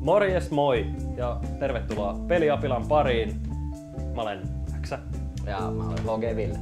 Morjes moi ja tervetuloa Peliapilan pariin. Mä olen X. Ja mä olen HG Ville.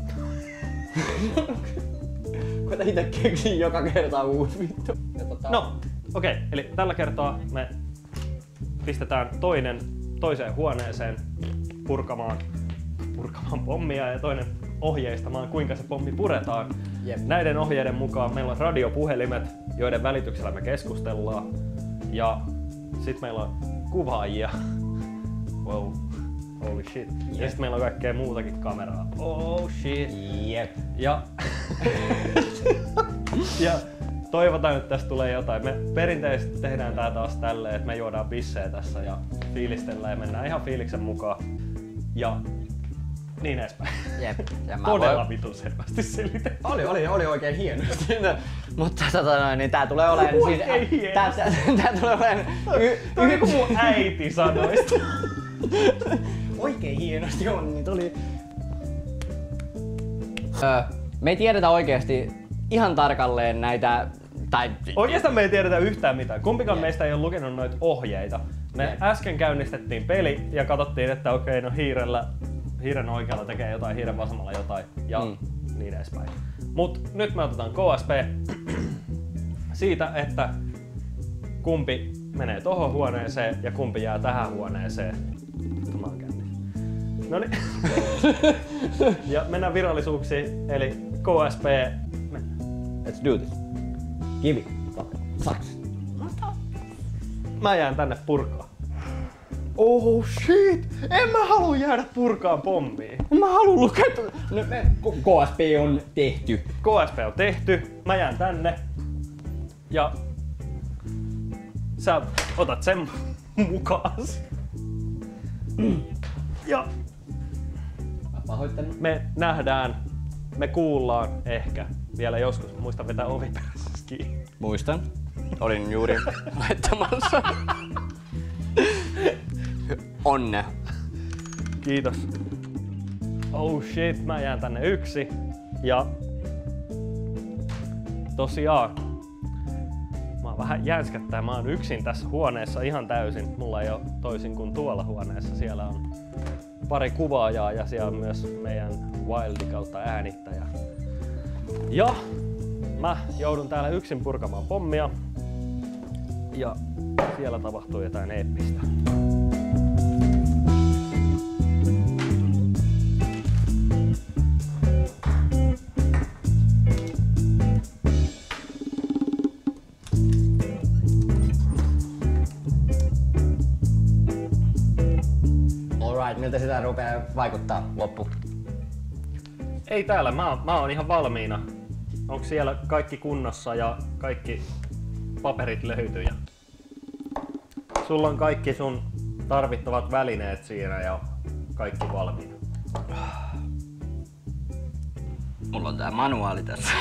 Koita ite keksin joka kerta uusi vittu. No, okei. Eli tällä kertaa me pistetään toiseen huoneeseen purkamaan pommia ja toinen ohjeistamaan, kuinka se pommi puretaan. Jep. Näiden ohjeiden mukaan meillä on radiopuhelimet, joiden välityksellä me keskustellaan. Ja sit meillä on kuvaajia. Wow. Holy shit. Yep. Ja sit meillä on kaikkea muutakin kameraa. Oh shit. Jep. Ja ja toivotaan, että tästä tulee jotain. Me perinteisesti tehdään tää taas tälleen, että me juodaan bissejä tässä ja fiilistellään ja mennään ihan fiiliksen mukaan. Ja niin edespäin. Jep. Ja Todella vitun selvästi selitetty. Oli oikein hienosti. Mutta niin tää tulee olemaan oikein siis tää tulee olemaan Toi joku mun äiti sanoista. Oikein hienosti on, niin tuli. Me ei tiedetä oikeesti ihan tarkalleen näitä Oikeastaan me ei tiedetä yhtään mitään. Kumpikaan meistä ei ole lukenut noita ohjeita. Me äsken käynnistettiin peli ja katsottiin, että okei, no hiiren oikealla tekee jotain, hiiren vasemmalla jotain ja niin edespäin. Mut nyt me otetaan KSP siitä, että kumpi menee tohon huoneeseen ja kumpi jää tähän huoneeseen. Noniin. Ja mennään virallisuuksiin, eli KSP. Let's do this. Kivi. Saks. Mä jään tänne purkaa. Oh shit! En mä halua jäädä purkaan pommiin. Mä haluan lukea. No, KSP on tehty. KSP on tehty. Mä jään tänne. Ja sä otat sen mukaas. Ja me nähdään, me kuullaan ehkä vielä joskus. Muista vetää ovi perässä kiinni. Muistan. Olin juuri laittamassa. Onne. Kiitos. Oh shit, mä jään tänne yksi. Ja tosiaan, mä oon vähän jänskättää. Mä oon yksin tässä huoneessa ihan täysin. Mulla ei oo toisin kuin tuolla huoneessa. Siellä on pari kuvaajaa ja siellä on myös meidän Wildi kautta äänittäjä. Ja mä joudun täällä yksin purkamaan pommia. Ja siellä tapahtuu jotain eeppistä. Miltä sitä rupeaa vaikuttaa loppu? Ei täällä, mä oon ihan valmiina. Onko siellä kaikki kunnossa ja kaikki paperit löytyy? Sulla on kaikki sun tarvittavat välineet siinä ja kaikki valmiina. Mulla on tää manuaali tässä.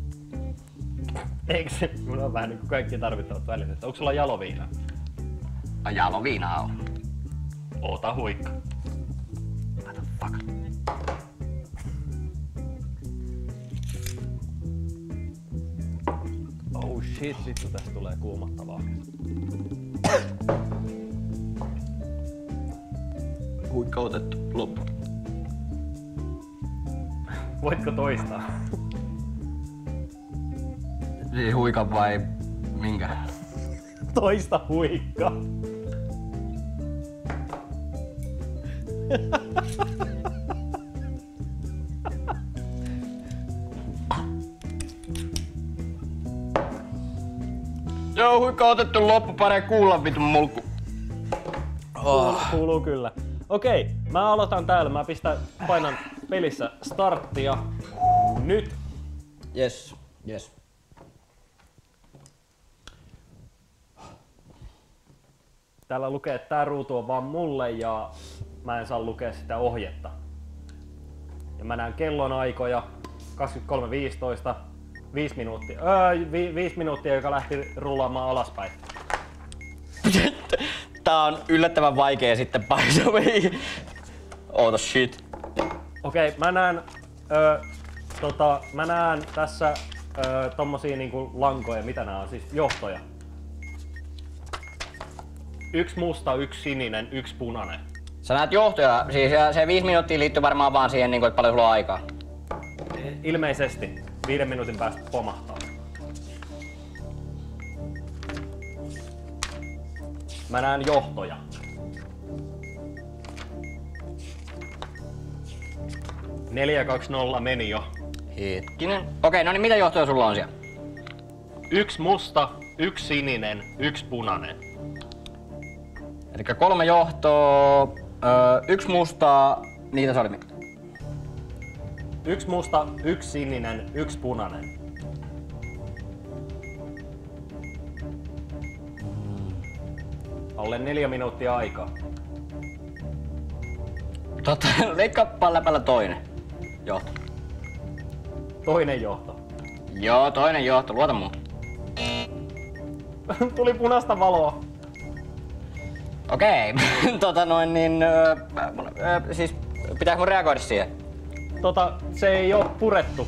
Eikö se? Mulla on vähän niinku kaikki tarvittavat välineet. Onko sulla jaloviina? Jaloviinaa on. Ota huikka. Fuck. Oh shit, vittu tästä tulee kuumottavaa. Huikka otettu loppu. Voitko toistaa? Siis huikan vai minkä? Toista huikka. Joo, huikka otettu loppu, paree kuulla vitun mulkku. Kuuluu kyllä. Okei, mä aloitan täällä. Mä painan pelissä starttia. Nyt. Yes. Täällä lukee, että tää ruutu on vaan mulle ja mä en saa lukea sitä ohjetta. Ja mä näen kellonaikoja. 23.15. 5 minuuttia, joka lähti rullaamaan alaspäin. Tää on yllättävän vaikea sitten by the way. Oota shit. Okei, mä näen tässä tommosia niinku lankoja, mitä nää on, siis johtoja. 1 musta, 1 sininen, 1 punainen. Sä näet johtoja, siis se 5 minuuttia liittyy varmaan vaan siihen, että paljon sulla on aikaa. Ilmeisesti 5 minuutin päästä pomahtaa. Mä näen johtoja. Neljä 2-0 meni jo. Hetkinen. Okei, no niin mitä johtoja sulla on siellä? 1 musta, 1 sininen, 1 punainen. Elikkä 3 johtoa, 1 mustaa, niitä se oli. 1 musta, 1 sininen, 1 punainen. Alle 4 minuuttia aikaa. Leikkaappa läpällä toinen johto. Toinen johto. Joo, toinen johto, luota mun. Tuli punaista valoa. Okei, siis pitääkö mun reagoida siihen? Se ei oo purettu.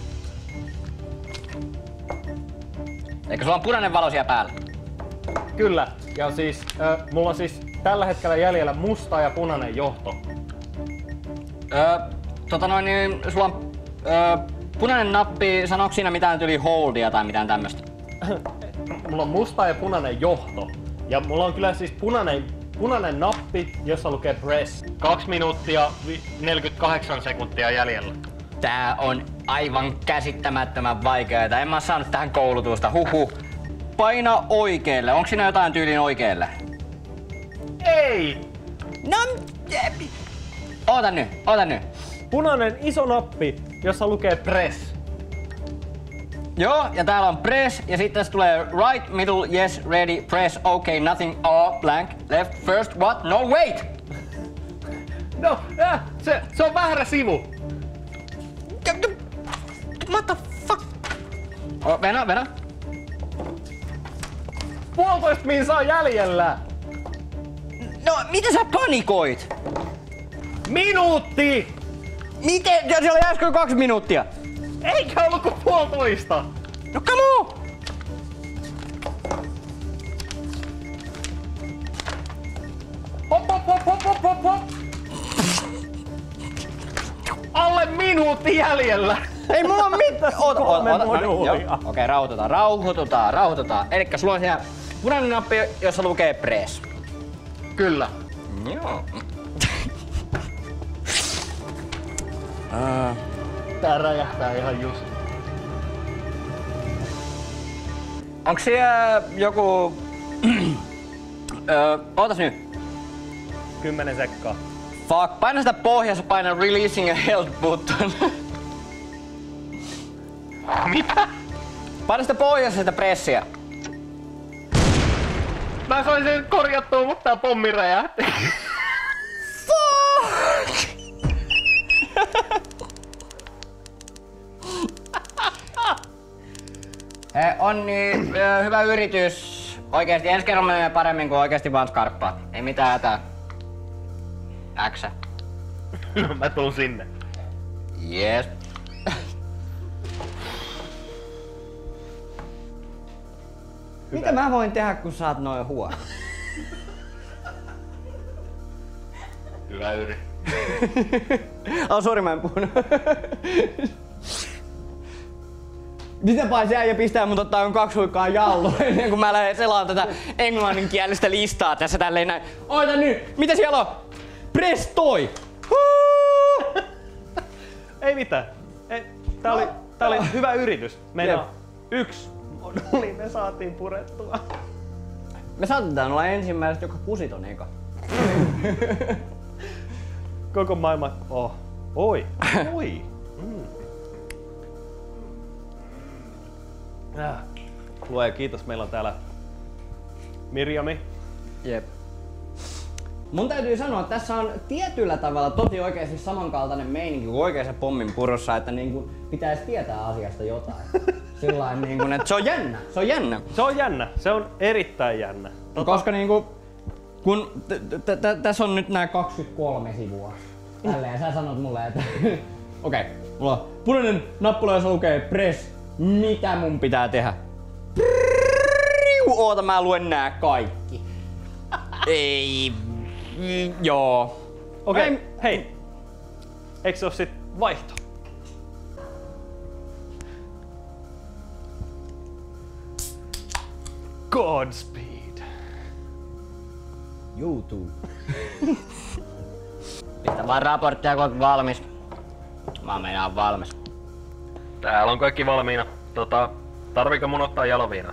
Eikö sulla on punainen valo siellä päällä? Kyllä. Ja siis mulla on siis tällä hetkellä jäljellä musta ja punainen johto. Sulla on punainen nappi, sanooko siinä mitään yli holdia tai mitään tämmöstä? Mulla on musta ja punainen johto. Ja mulla on kyllä siis punainen nappi, jossa lukee press. 2 minuuttia 48 sekuntia jäljellä. Tää on aivan käsittämättömän vaikeaa. En mä saanut tähän koulutusta. Huhhuh. Paina oikealle. Onko siinä jotain tyyliin oikealle? Ei! No, oota nyt. Punainen iso nappi, jossa lukee press. Joo, ja täällä on press, ja sitten tässä tulee right, middle, yes, ready, press, okay, nothing, all, blank, left, first, what, no, wait! No, se on väärä sivu. What the fuck? Venä. 1,5 minsaa jäljellä. No, miten sä panikoit? Minuutti! Miten? Se oli äsken 2 minuuttia. Eikä ollut kuin 1,5. No come on! Hop. Alle minuutti jäljellä. Ei mulla on mitään. Moduulia. Okei, rauhoitutaan. Elikkä sulla on siellä punainen nappi, jossa lukee press. Kyllä. Joo. Tää räjähtää ihan just. Onks siellä joku... ootas nyt. 10 sekkaa. Fuck, paina sitä pohjassa, paina releasing a health button. Mitä? Paina sitä pohjassa sitä pressiä. Mä sain sen korjattua, mutta tää pommi räjähti. Fuck! On niin, hyvä yritys. Oikeesti ensi kerralla menee paremmin kuin oikeesti vaan skarppaat. Ei mitään hätää. Äksä. No mä tuun sinne. Yes. Mitä mä voin tehdä, kun sä oot noin huono? Hyvä yri. Sori, mä en puhunut. Mitä paitsi äijä pistää mut ottaa 2 huikkaa jalluun ennen kuin mä lähden selaan tätä englanninkielistä listaa tässä tälleen näin. Oota nyt! Mitä siellä on? Press toi! Ei mitään. Tää oli hyvä yritys. Meillä on 1 moduli, me saatiin purettua. Me saatetaan olla ensimmäiset, joka pusit on eka. Koko maailma... Oi. Luoja kiitos, meillä on täällä Mirjami. Jep. Mun täytyy sanoa, että tässä on tietyllä tavalla tosi oikeasti samankaltainen meininki kuin oikeassa pommin purossa, että niinku pitäisi tietää asiasta jotain. Sillain niinku, että se on jännä. Se on erittäin jännä. Koska niinku, kun tässä on nyt nää 23 sivua. Tälleen sä sanot mulle, että okei, mulla on punainen nappula, jossa lukee press. Mitä mun pitää tehdä? Oota, mä luen nää kaikki. Ei. Joo. Okei, hei. Eikö se oo sit vaihto? Godspeed. YouTube. Pistä vaan raporttia, kun oot valmis. Mä meinaan valmis. Täällä on kaikki valmiina. Tarviiko mun ottaa jaloviina?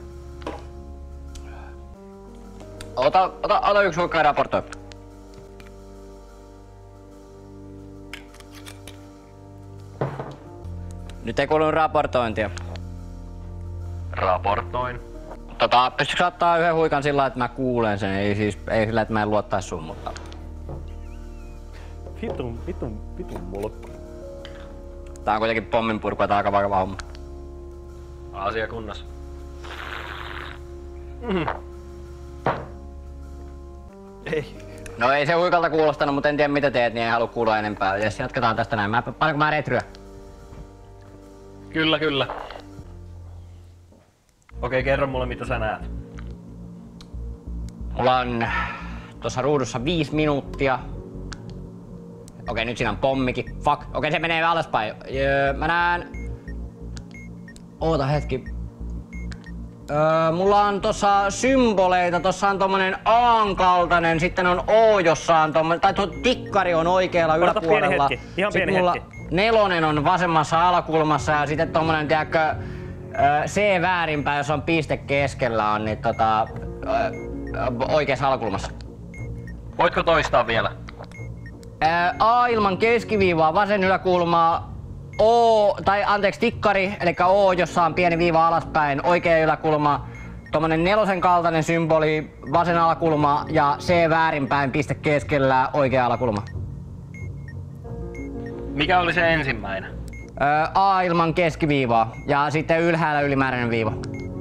Ota yksi huikkaa raportoi. Nyt ei kuulu raportointia. Raportoin. Pystytkö ottaa yhden huikan sillä, että mä kuulen sen? Ei sillä, että mä en luottais sun, mutta... Vitun mulkku. Tää on kuitenkin pomminpurkua, tää on aika vakava homma. Asia kunnossa. Ei. No ei se huikalta kuulostanut, mutta en tiedä mitä teet, niin ei halua kuulla enempää. Jes, jatketaan tästä näin. Paljonko mä retryä? Kyllä. Okei, kerro mulle mitä sä näet. Mulla on tuossa ruudussa 5 minuuttia. Okei, nyt siinä on pommikin. Fuck. Okei, se menee alaspäin. Mä näen... Oota hetki. Mulla on tossa symboleita. Tossa on tommonen A:n kaltainen, sitten on O, jossa on tommonen... Tai tuo tikkari on oikealla yläpuolella. Pieni hetki. Ihan sitten pieni mulla hetki. 4 on vasemmassa alakulmassa ja sitten tommonen, tiedätkö... C väärinpäin, jos on piste keskellä, on niin oikeassa alakulmassa. Voitko toistaa vielä? A ilman keskiviivaa, vasen yläkulma, O, tai anteeksi tikkari, eli O, jossa on pieni viiva alaspäin, oikea yläkulma, tommonen 4 kaltainen symboli, vasen alakulma ja C väärinpäin, piste keskellä, oikea alakulma. Mikä oli se ensimmäinen? A ilman keskiviivaa ja sitten ylhäällä ylimääräinen viiva.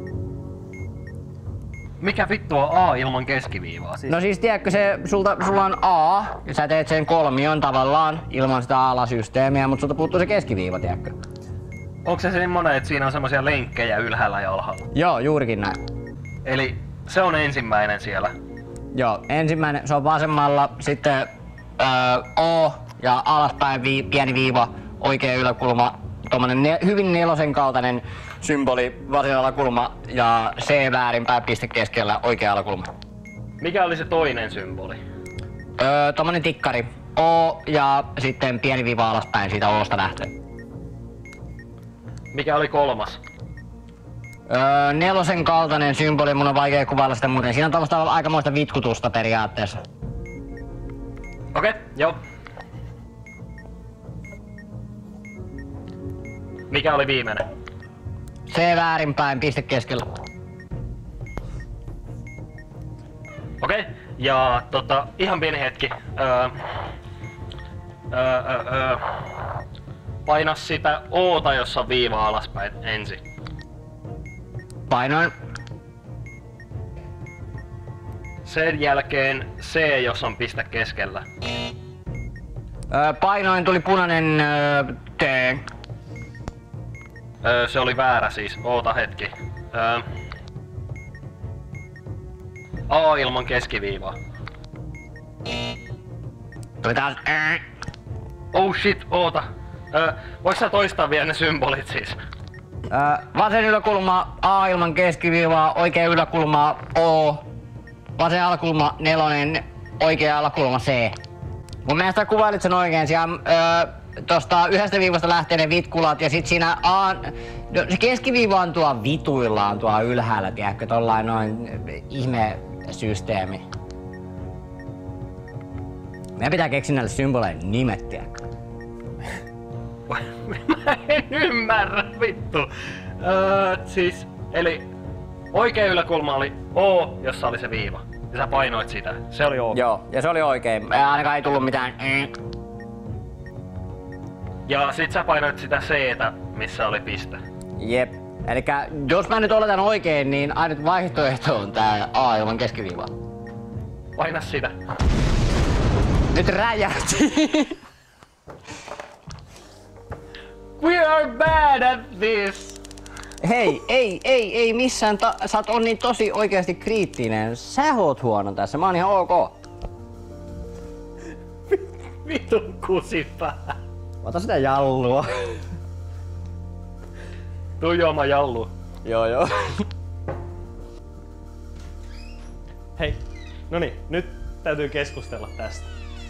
Mikä vittu on A ilman keskiviivaa? No siis tiedätkö, sulla on A ja sä teet sen kolmion tavallaan ilman sitä alasysteemiä, mutta sulta puuttuu se keskiviiva, tiedätkö? Onko se semmonen, että siinä on semmosia lenkkejä ylhäällä ja alhaalla? Joo, juurikin näin. Eli se on ensimmäinen siellä. Joo, ensimmäinen, se on vasemmalla, sitten O ja alaspäin pieni viiva, oikea yläkulma, tommonen hyvin 4 kaltainen symboli, vasen alakulma ja C väärinpäin, piste keskellä, oikea alakulma. Mikä oli se toinen symboli? Tommonen tikkari, O ja sitten pieni viiva alaspäin siitä Osta lähtee. Mikä oli kolmas? 4 kaltainen symboli, mun on vaikea kuvailla sitä muuten. Siinä on tommoista aikamoista vitkutusta periaatteessa. Okei, joo. Mikä oli viimeinen? C väärinpäin, piste keskellä. Okei, ja ihan pieni hetki. Paina sitä O:ta, jossa on viiva alaspäin ensin. Painoin. Sen jälkeen C, jossa on piste keskellä. Painoin, tuli punainen T. Se oli väärä siis. Oota hetki. A ilman keskiviivaa. Tuli taas Oh shit, oota. Voiko sä toistaa vielä ne symbolit siis? Vasen yläkulma A ilman keskiviivaa, oikea yläkulma O. Vasen alakulma 4, oikea alakulma C. Mun mielestä kuvailit sen oikein. Siellä tosta yhdestä viivasta lähtee ne vitkulat ja sit siinä no, se keskiviiva on tuo vituillaan tuolla ylhäällä, tiedätkö, tollain noin ihme systeemi. Meidän pitää keksiä näille symboleille nimet, tiedätkö. Mä en ymmärrä, vittu. Siis, eli oikea yläkulma oli O, jossa oli se viiva. Ja sä painoit sitä. Se oli O. Joo, ja se oli oikein. Ainakaan ei tullut mitään. Ja sit sä painoit sitä C-tä, missä oli piste. Jep. Elikkä jos mä nyt oletan oikein, niin ainut vaihtoehto on tää A ilman keskiviivaa. Paina sitä. Nyt räjähti. We are bad at this. Hei, ei missään. Sä oot niin tosi oikeasti kriittinen. Sä oot huono tässä, mä oon ihan ok. Vitun kusipää. Ota sitä jallua. Tuu juoma jallu. Joo. Hei, noniin, nyt täytyy keskustella tästä.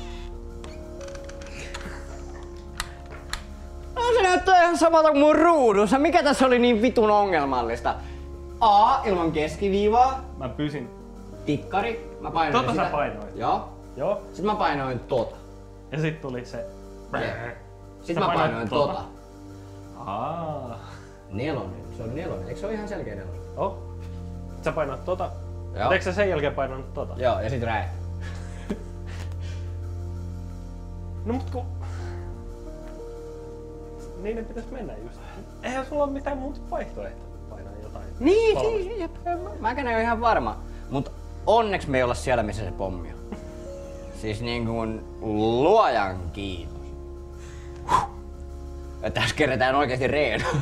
No se näyttää ihan samalta kuin mun ruudussa. Mikä tässä oli niin vitun ongelmallista? A ilman keskiviivaa. Mä pysin. Tikkari. Mä painoin Tota sitä. sä painoit. Joo. Joo. Sitten mä painoin tota. Ja sit tuli se. Sitten mä painoin tota. Nelonen. Se on nelonen. Eikö se ole ihan selkeä nelonen? Oh. Sä painoit tota. Joo. Eikö sä sen jälkeen painanut tota? Joo, ja sit räjä. No mut ku... Niin ne pitäis mennä just. Eihän sulla ole mitään muuta vaihtoehtoa painaa jotain. Niin, kolmesta. siis, jep, mäkään en ole ihan varma. Mut onneksi me ei olla siellä, missä se pommi on. Siis niin kuin luojan kiitos. Että tässä kerätään oikeesti reenaa.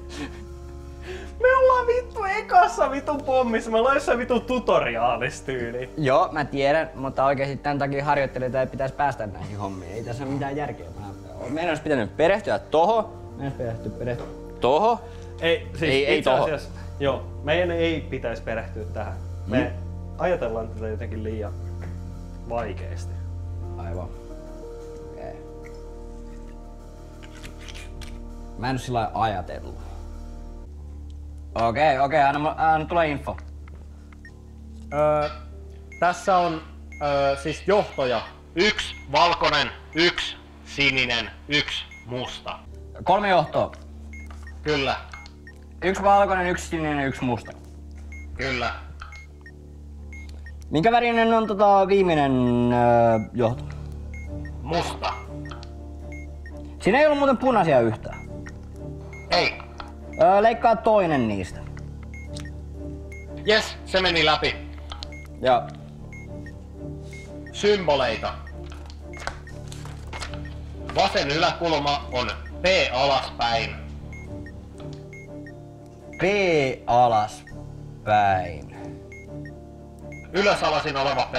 Me ollaan vittu ekassa vitun pommissa. Me ollaan jossain vitun tutoriaalistyyliin. Joo, mä mutta oikeesti tän takia harjoittelijoita ei pitäisi päästä näihin hommiin. Ei tässä ole mitään järkeä. Meidän olisi pitänyt perehtyä tohon. Meidän olisi perehtyä tohon. Ei, siis ei itse tohon. asiassa, joo, meidän ei pitäisi perehtyä tähän. Me ajatellaan tätä jotenkin liian vaikeasti. Aivan. Okei. Mä en oo sillä lailla ajatellut. Okei, anna tulee info. Tässä on siis johtoja. 1 valkoinen, 1 sininen, 1 musta. 3 johtoa. Kyllä, 1 valkoinen, 1 sininen, 1 musta. kyllä. Minkä värinen on viimeinen johto? Musta. Siinä ei ollut muuten punaisia yhtään. Ei. Leikkaa toinen niistä. Jes, se meni läpi. Ja Symboleita. Vasen yläkulma on P alaspäin. P alaspäin. Ylösalasin oleva P.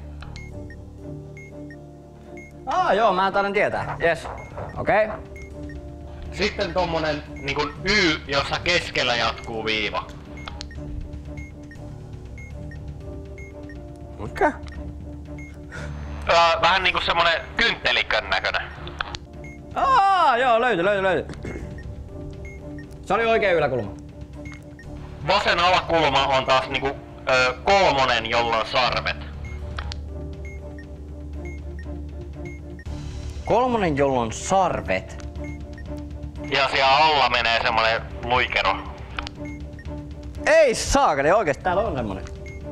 Joo, mä taidan tietää. Yes. Okei. Sitten tommonen niinku Y, jossa keskellä jatkuu viiva. Okei. Vähän niinku semmonen kynttelikön näköinen. Joo, löytyi. Se oli oikea yläkulma. Vasen alakulma on taas niinku kolmonen, jolla on sarvet. Kolmonen, jolla on sarvet. Ja siellä alla menee semmonen luikero. Ei saakeli, oikeesti täällä on semmonen.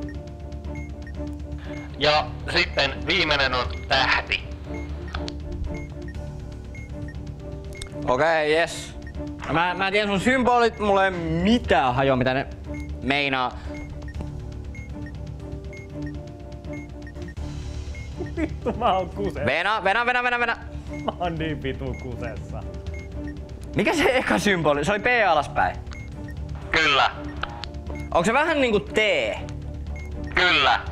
Ja sitten viimeinen on tähti. Okei, yes. Mä tiedän sun symbolit, mulla ei mitään hajoa mitä ne meinaa. Vittu, mä oon kusessa. Venä. Mä oon niin vitun kusessa. Mikä se eka symboli? Se oli P alaspäin. Kyllä, Onko se vähän niinku T? kyllä.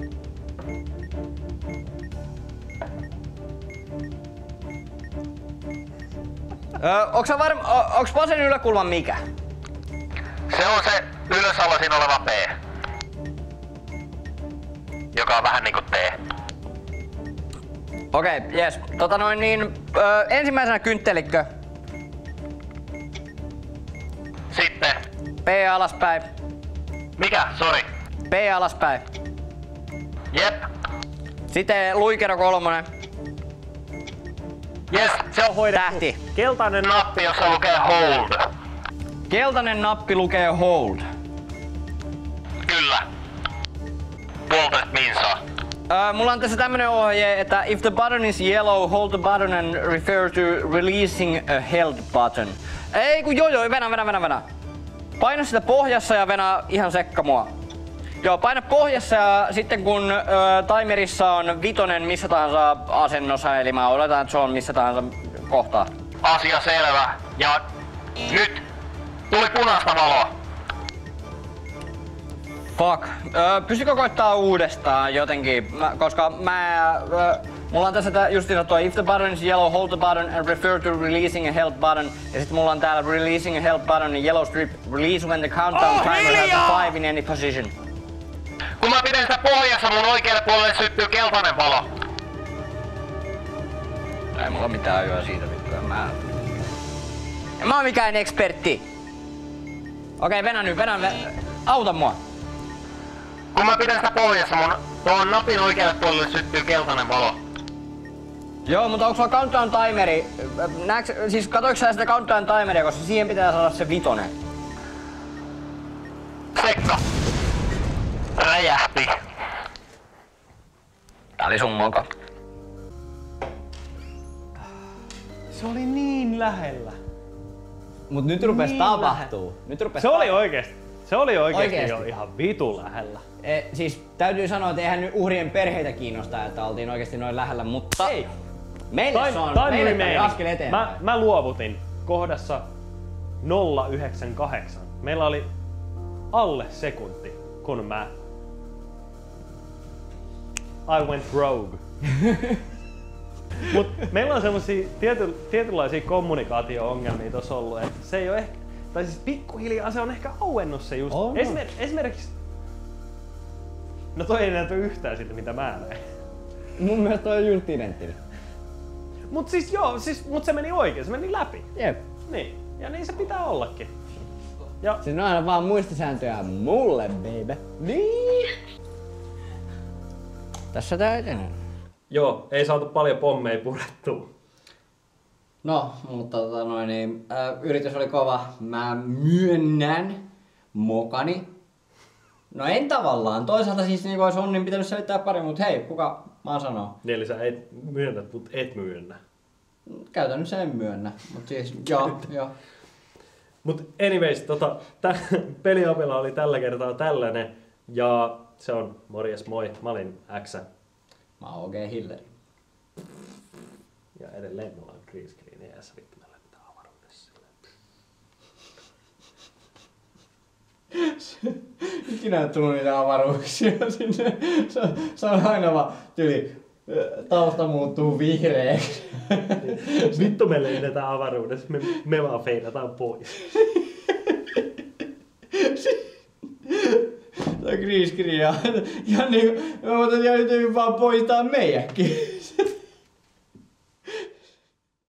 Onko sä varma, onks vasen yläkulma mikä? Se on se ylösalasin oleva P. Joka on vähän niinku T. Okei, yes. Ensimmäisenä kynttelikkö. Sitten, P alaspäin. mikä? Sori. P alaspäin. Jep. Sitten luikero kolmonen. Jes, se on hoidettu. Tähti. Keltainen Nappi, jossa lukee hold. Keltainen nappi lukee hold. Kyllä. Puolitoista minsaa. Mulla on tässä tämmönen ohje, että if the button is yellow, hold the button and refer to releasing a held button. Ei kun venä. Paina sitä pohjassa ja venä ihan sekka mua. Joo, paina pohjassa ja sitten kun timerissa on vitonen missä tahansa asennossa, eli mä oletan, että se on missä tahansa kohtaa. Asia selvä. Ja nyt tuli punainen punaista valoa. Fuck. Pystykö koittaa uudestaan jotenkin? Mulla on tässä justiinsa toi if the button is yellow, hold the button and refer to releasing a help button. Ja sit mulla on täällä releasing a help button and yellow strip. Release when the countdown timer has 5 in any position. Kun mä pidän sitä pohjassa, mun oikealle puolelle syttyy keltainen valo. Ei mulla mitään ajoa siitä vittua. En mä oo mikään ekspertti. Okei, venä nyt, auta mua. Kun mä pidän sitä pohjassa, mun tuon napin oikealle puolelle syttyy keltainen valo. Joo, mutta onko sulla countdown timeri? Siis katoiko sä sitä countdown timeria, koska siihen pitää saada se 5. Sekka. Räjähti. Tää oli sun moka. Se oli niin lähellä. Mut nyt rupes Niin tapahtuu. Se oli oikeesti jo ihan vitu lähellä. Siis täytyy sanoa, että eihän nyt uhrien perheitä kiinnostaa, että oltiin oikeesti noin lähellä, mutta Ei. meille se on meille askel eteenpäin. Mä luovutin kohdassa 098. Meillä oli alle sekunti, kun I went rogue. Mut meillä on semmosia tietynlaisia kommunikaatio-ongelmia tossa ollut, että se ei oo ehkä, tai siis pikkuhiljaa se on ehkä auennut se just. Esimerkiksi, no toi ei näytä yhtään siltä mitä mä näin. Mun mielestä toi on just identtinen. Mut siis joo, mut se meni oikein, se meni läpi. Jep. Niin, ja niin se pitää ollakin. Ja Siinä on aina vaan muistisääntöjä mulle, baby. Niin. Tässä tää etenee. joo, ei saatu paljon pommeja purettua. No, mutta yritys oli kova. Mä myönnän mokani. No en tavallaan. Toisaalta siis niin olisi Onnin pitänyt selittää paremmin, mutta hei, kuka mä sanoo? Eli sä et myönnä, mut et myönnä. Käytännössä en myönnä, mutta siis joo. Mut anyways, peliopilla oli tällä kertaa tällainen. Ja se on morjes moi, mä olin X. Mä oon OG Hilleri. Ja edelleen me ollaan green screen ja vittu meillä pitää avaruudessa. Ikinä ei tullut niitä avaruuksia sinne. Se on aina vaan tyyli. Tausta muuttuu vihreäksi. Vittu me lennetään avaruudessa, me vaan feidataan pois. Se on green screen ja niinku, me voitaisiin ihan vaan poistaa meidänkin.